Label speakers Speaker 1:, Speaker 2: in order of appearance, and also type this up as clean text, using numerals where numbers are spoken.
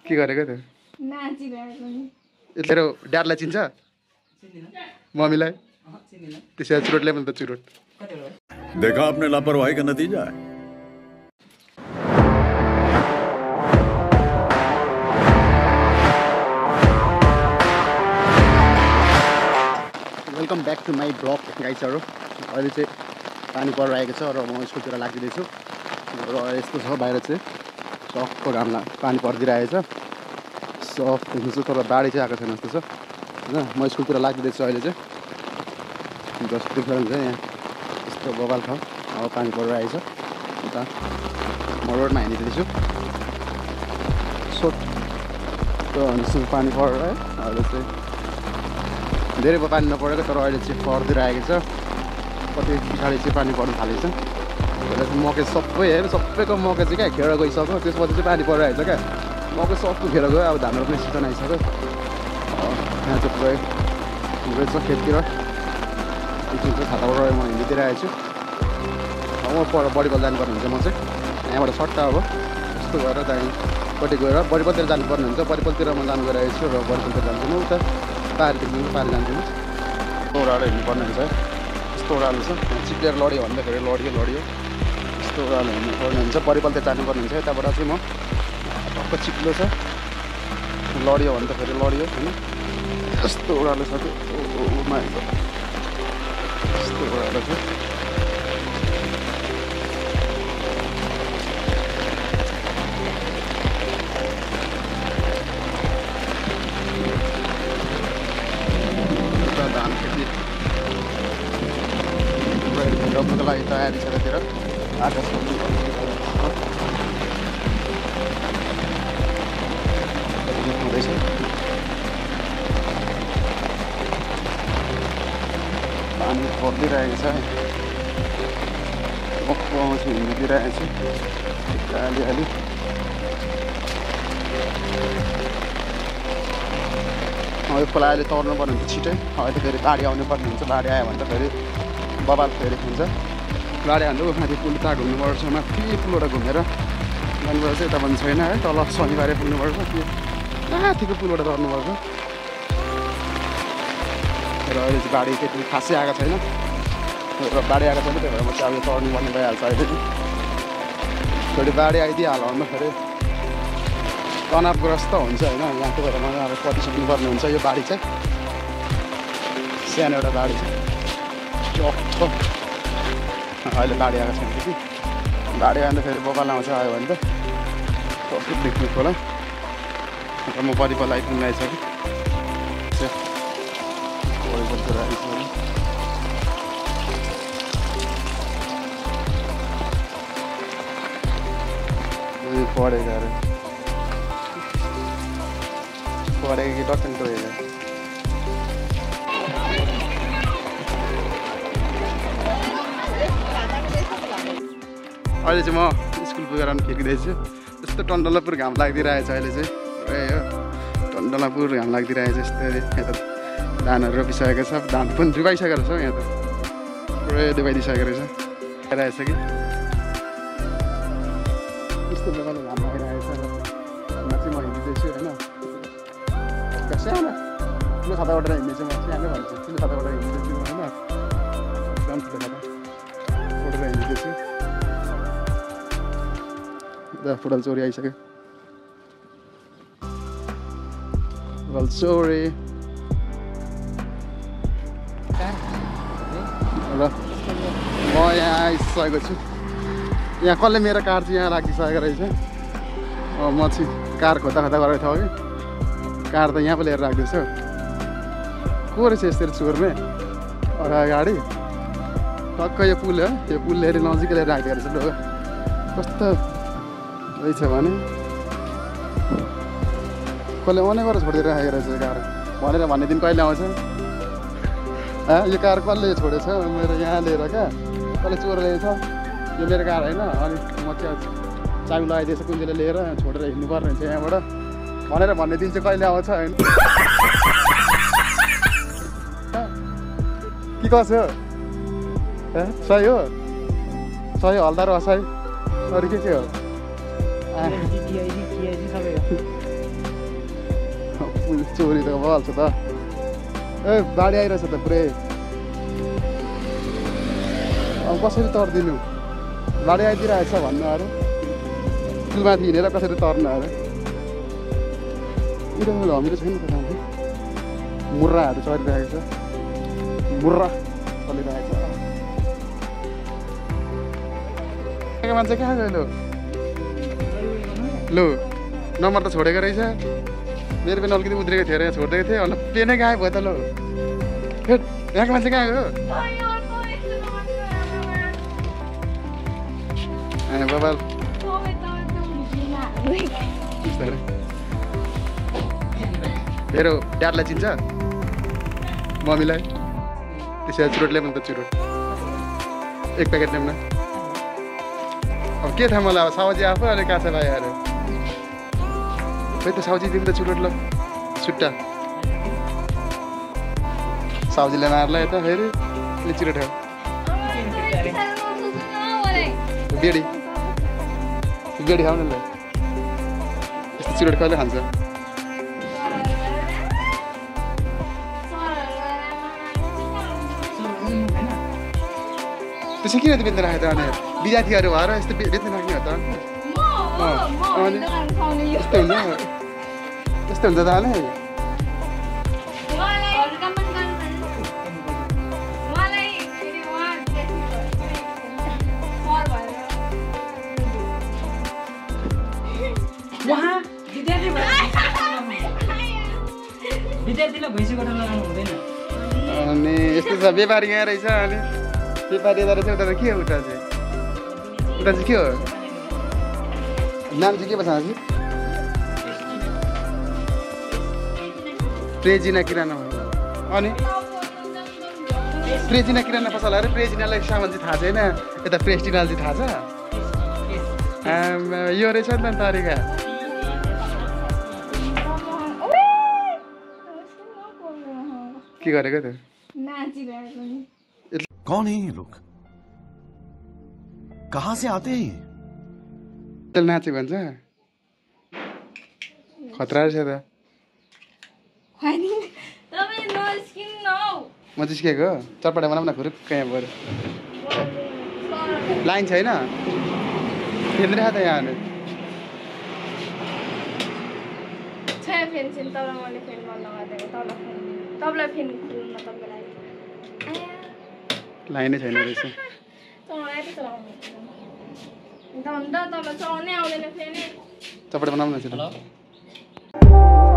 Speaker 1: के गरेको त्यो
Speaker 2: नाचिरहेको नि
Speaker 1: तेरो ड्याडलाई चिन्छ मम्मीलाई त्यसै चुरोट ल्याउनु त चुरोट
Speaker 3: देखा आपने लापरवाही का नतीजा है
Speaker 1: welcome back to my blog गाइजहरू अहिले चाहिँ पानी परिरहेको छ र म स्कुलतिर लागिदिँदैछु र यस्तो छ बाहिर चाहिँ सक्को घाम पानी परिदिइरहेको छ सफ देख्नु तर बाढी चाहिँ आएको छैन जस्तो छ होइन म स्कुलतिर लागिदिँदैछु अहिले चाहिँ जस्तो देख्दा हुन्छ यहाँ यस्तो बबाल छ अब पानी परिरहेको छ अन्त म रोडमा हिँडिदिँदैछु जस्तो पानी परेर अहिले चाहिँ धेरै पानी नपरेको तर अहिले चाहिँ परिदिइरहेको छ कति पछाडि चाहिँ पानी पर्नु थालेको छ त्यसलाई चाहिँ मकै सबै हेर सबैको मकै चाहिँ क्या खेर गइसक्यो त्यसपछि चाहिँ पानी परिरहेको छ क्या मकै सबको खेर गयो अब धान रोप्ने सिजन आइसक्यो यहाँ चाहिँ पुरै पुरै छ खेततिर एकछिन चाहिँ खाताबाट म हिँडिदिइरहेको छु म पर बडिकल जानुपर्ने हुन्छ म चाहिँ यहाँबाट सट्टा अब यस्तो गरेर दाइपट्टि गएर बडिकलतिर जानुपर्ने हुन्छ बडिकलतिर म जानु गइरहेको छु र बडिकलतिर जान्छु उता पारिदेखि पारि जान्छु ओह्रालो हिँड्नुपर्ने हुन्छ यस्तो ओह्रालो छ चिप्लेर लड्यो भन्दाखेरि लड्यो यस्तो ओह्रालो हिँड्नुपर्ने हुन्छ परिपलतिर जानुपर्ने हुन्छ यताबाट चाहिँ म टक्क चिप्लो छ लड्यो भन्दाखेरि लड्यो होइन यस्तो ओह्रालो छ त्यो यस्तो ओह्रालो छ धान खेती रोप्नुको लागि तयारी छ यतातिर आकाश हुँदैछ पानी परिदिइरहेको छ आउँछु हिँडिदिइरहेको छु अलिअलि यो खोला अहिले तर्नुपर्ने हुन्छ छिटै अहिले फेरि बाढी आउनुपर्ने हुन्छ बाढी आयो भने त फेरि बबाल फेरि हुन्छ बाढी हाल्नु माथि पुल ताक हुनुपर्छ माथि पुलबाट घुमेर जानुपर्छ यता पनि छैन है तल शनिबारे पुग्नुपर्छ त्यो माथिको पुलबाट तर्नुपर्छ र अहिले चाहिँ बाढी त्यति खासै आएको छैन र बाढी आएको छैन त्यही भएर म चाहिँ अब यो तर्नुपर्ने भइहाल्छ अहिले चाहिँ फेरि बाढी आइदिइहाल्यो भन्दाखेरि तनावग्रस्त हुन्छ होइन यहाँको भएर मलाई अब पछि सक्नुपर्ने हुन्छ यो बाढी चाहिँ सानो एउटा बाढी छ अहिले बाढी आएको छैन कि बाढी आयो भने फेरि बबाल आउँछ आयो भने त कस्तो देख्नु होला र म परिपल आइपुग्नु आइसकेँ परिपलतिर आइसकेँ पढेको अरे पढेको कि डक्टर टोकेको अहिले चाहिँ म स्कुल पुगेर फर्किँदैछु यस्तो टन्डलापुर घाम लागिदिइरहेछ अहिले चाहिँ ए हो टन्डलापुर घाम लागिदिइरहेछ यस्तै यहाँ त धानहरू रोपिसकेको छ धान पनि डुबाइसकेको रहेछ यहाँ त पुरै डुबाइदिइसकेको रहेछ आइरहेछ कि यस्तो प्रकारले घाम लागिरहेछ र यहाँ चाहिँ म हिँड्दैछु होइन सानो ठुलो छाताबाट हिँड्दैछु म सानो भन्छु ठुलो छाताबाट हिँड्दैछु होइन एकदम ठुलो छाता उठेर हिँड्दैछु फुटल चोरी आइसक्यो फुटल चोरी र म यहाँ आइसकेको छु यहाँ कसले मेरो कार चाहिँ यहाँ राखिसकेको रहेछ म चाहिँ कार खोज्दा गरेको थियो कि कार त यहाँ पो लिएर राख्दैछ को रहेछ यसरी चोर्ने अगाडि टक्क यो पुल हो यो पुल लिएर नजिकै लिएर राखेको रहेछ ढोका कस्तो रहेछ भने कसले अनेक छोडिदिएर राखेको रहेछ कार भनेर भन्ने दिन कहिले आउँछ यो कार कसले छोडेछ मेरो यहाँ लिएर क्या कसले चोर ल्याएछ यो मेरो कार होइन अनि म चाहिँ चाबी लगाइदिएछ कुन चाहिँले लिएर छोडेर हिँड्नुपर्ने हुन्छ यहाँबाट भनेर भन्ने दिन चाहिँ कहिले आउँछ होइन के कसो सही हो हल्दार असै अरू के हो चोरी त भइहाल्छ त ए बाढी आइरहेछ त पुरै अब कसरी तर्दिनु बाढी आइदिरहेछ भन्नु अरे पुलमाथि हिँडेर कसरी तर्नु अरे उनीहरू हमिलो छैन त माथि मुर्राहरू चलिरहेको छ मुर्रा चलिरहेको छ मान्छे कहाँ गयो लु नम्बर त छोडेको रहेछ मेरो पनि अलिकति उद्रेको थियो अरे यहाँ छोडिदिएको थिएँ अन्त प्लेनै गायब भयो त लु फेरि यहाँको मान्छे कहाँ गयो बाबा मेरो ड्याडलाई चिन्छ मम्मीलाई त्यसै चुरोट ल्याउनु त चुरोट एक प्याकेट ल्याउन अब के थाहा मलाई अब साउजी आफू अनि काँचा भाइहरू खै त साउजी दिनु त चुरोट ल छुट्टा साउजीलाई मार्ला यता फेरि चिरोट हो बेडी बेडी खाउनु ल यस्तो चिरोट कहिले खान्छ त्यसै किन त बेच्न राखेको त अनि विद्यार्थीहरू भएर यस्तो बेच्न राख्ने हो त अनि यस्तो हुन्छ यस्तो हुन्छ त अनि अनि यस्तो छ व्यापारी यहाँ रहेछ अनि व्यापारी यता रहेछ उता के हो उता चाहिँ के हो नाम चाहिँ के पो छ प्रेजिना किराना अनि प्रेजिना किराना पसल अरे प्रेजिनालाई सामान चाहिँ थाहा छैन यता प्रेस्टिनाल चाहिँ थाहा छ यो रहेछ नि त तरिका के गरेको त
Speaker 2: कौन है ये लोग कहाँ से आते हैं
Speaker 1: त्यसले नाचे भन्छ खतरा रहेछ त म जिस्केको चटपटा बनाउन खुरुक्क यहाँ पऱ्यो लाइन छैन फेर्नु त यहाँ लाइनै छैन रहेछ चटपटा बनाउनु